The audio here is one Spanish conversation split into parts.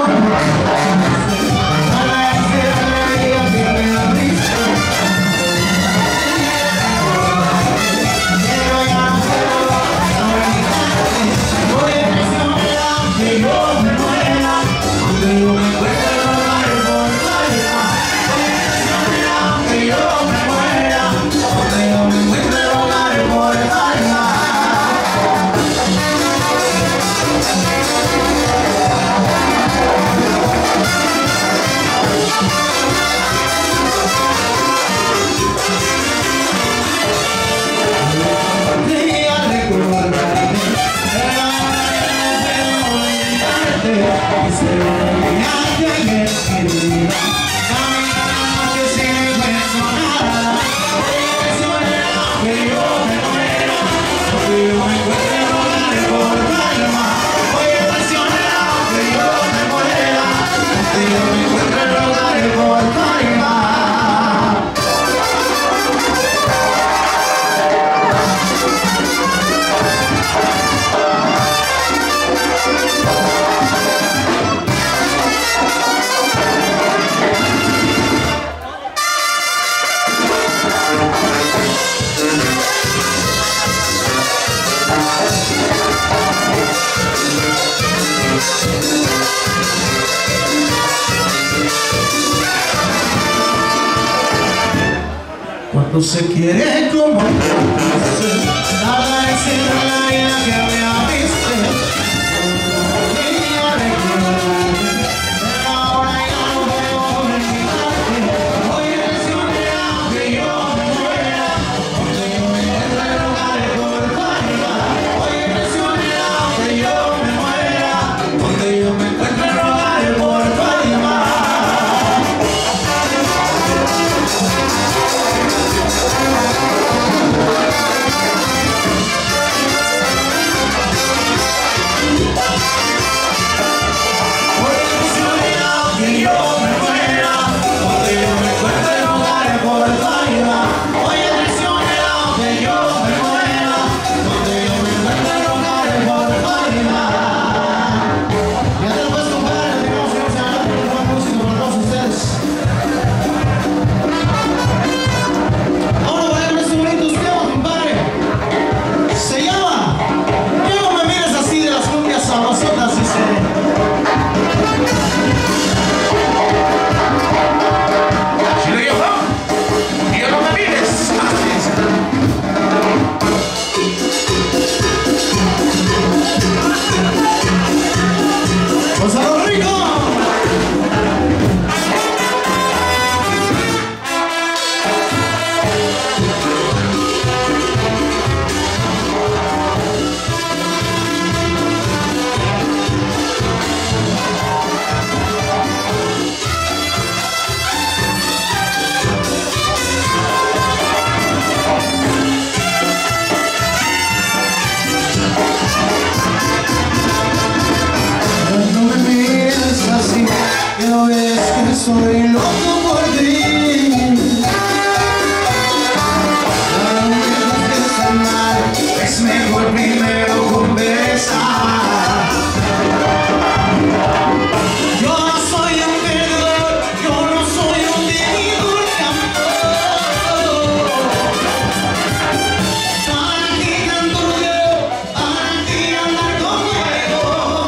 Cuando se quiere como nada es en la vida que me aviste. Quería recordarte, pero ahora ya no puedo olvidarte. Hoy presionado que yo me muera, donde yo me encuentre rogaré por tu alma. Hoy presionado que yo me muera, donde yo me encuentre rogaré por tu alma. Soy loco por ti. Cada vez que amar es mejor primero conversar. Yo no soy un perdedor, yo no soy un vividor de amor. Para ti canto yo, para ti andar conmigo.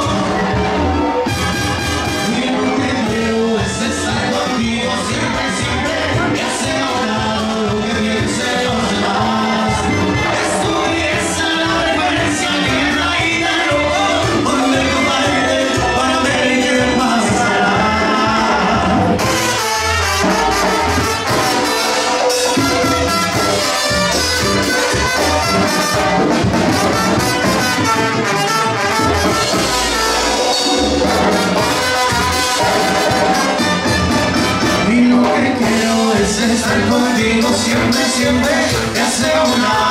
Y lo que quiero es estar contigo siempre, siempre. Y hacer lo que piensen los demás. Estuviese la referencia bien ahí de nuevo, donde compartiré para ver qué pasará. Y lo que quiero es estar contigo siempre, siempre. Y hacer una